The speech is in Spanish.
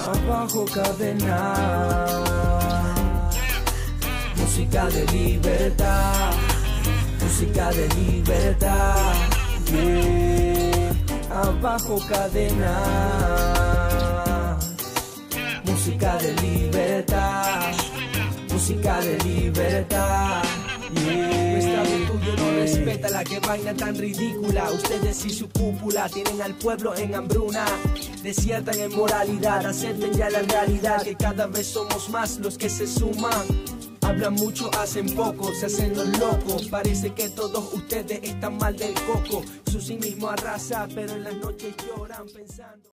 Abajo cadena, música de libertad, música de libertad, yeah. Abajo cadena, música de libertad, música de libertad, yeah. Nuestra virtud no respeta la que vaina tan ridícula. Ustedes y su cúpula tienen al pueblo en hambruna. Desiertan en moralidad, acepten ya la realidad, que cada vez somos más los que se suman. Hablan mucho, hacen poco, se hacen los locos. Parece que todos ustedes están mal del coco. Su cinismo arrasa, pero en las noches lloran pensando.